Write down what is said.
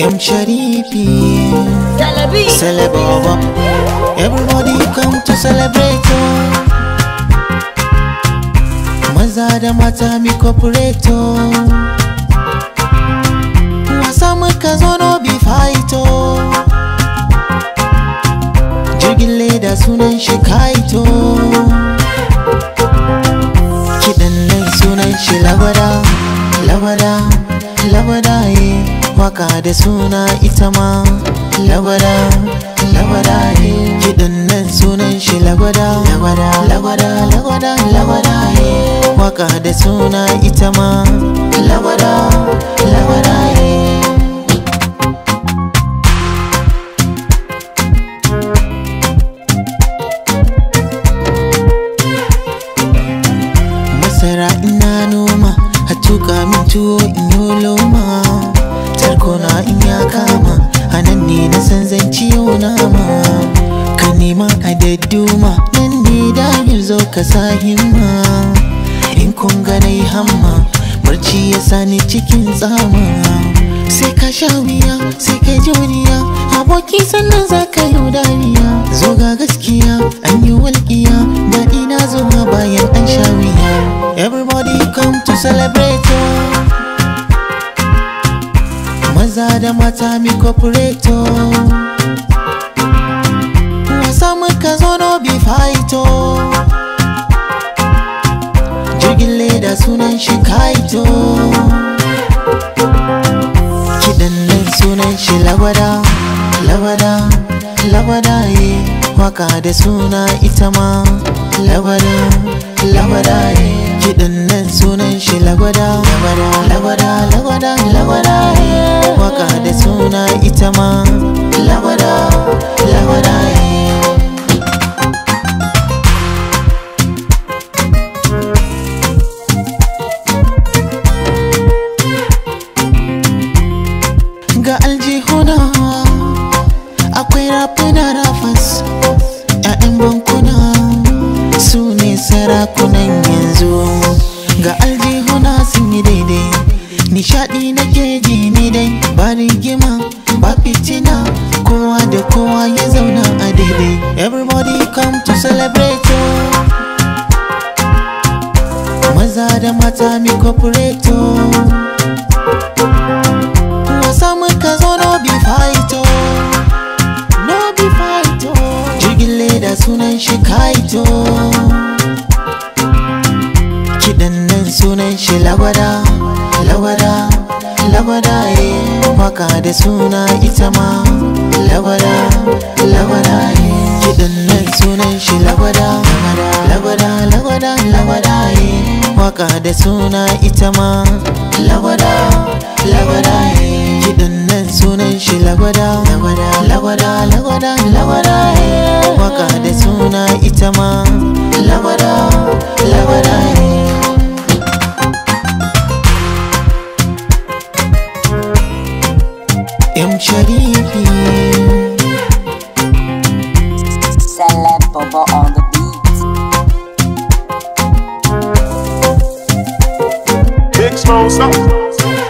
M Shareef Lagwada. Everybody come to celebrate. Maza da mata mi cooperate. Wasa muka zo no be fight. Jirgin leda sunan shi kaito. Kiɗan nan sunan shi Lagwada, Lagwada, Lagwada ye. Waka da suna ita ma Lagwada, Lagwada ye. Kiɗan nan sunan shi Lagwada, Lagwada, Lagwada, Lagwada, Lagwada ye. Waka da suna ita ma Lagwada, Lagwada ye. Masara ina noma, a tuka min tuwo in yi loma. Tarkona in ya kama, anan ne na san zan ciyo nama. Ka nema a dadduma, nan ne dahil zo ka sa himma. In kun ga nai hamma, barci ya sani cikin tsama. Sai ka sha wuya, sai ka juriya, aboki sannan za ka yi dariya. Zo ga gaskiya, an yi walƙiya, daɗi na zuwa bayan an sha wuya. Everybody come to celebrate. Maza da mata mi cooperate. Wasa muka zo no be fight. Jirgin leda sunan shi kaito. Kiɗan nan sunan shi Lagwada, Lagwada, Lagwada ye. Waka da suna ita ma Lagwada, Lagwada ye. Kiɗan nan sunan shi Lagwada, Lagwada, Lagwada, Lagwada ye. Waka da suna ita ma Lagwada, Lagwada ye. Ga aljihuna akwai rafuna rafas, 'ya'yan bankuna su ne sarakunan yanzu. Ga aljihuna sun yi daidai, nishaɗi na keji ni dai. Ba rigima ba fitina, kowa da kowa ya zauna a daidai. Everybody come to celebrate. Maza da mata mi cooperate. Wasa muka zo no be fight. No be fight. Jirgin leda sunan shi kaito. Kiɗan nan sunan shi Lagwada, Lagwada, Lagwada ye. Waka da suna ita ma Lagwada, Lagwada ye. Kiɗan nan sunan shi Lagwada, Lagwada, Lagwada, Lagwada ye. Waka da suna ita ma Lagwada, Lagwada ye. Kiɗan nan sunan shi Lagwada, Lagwada, Lagwada, Lagwada ye. Waka da suna ita ma Lagwada, Lagwada ye. M Shareef Lagwada on the beat. Big Smoke, stop.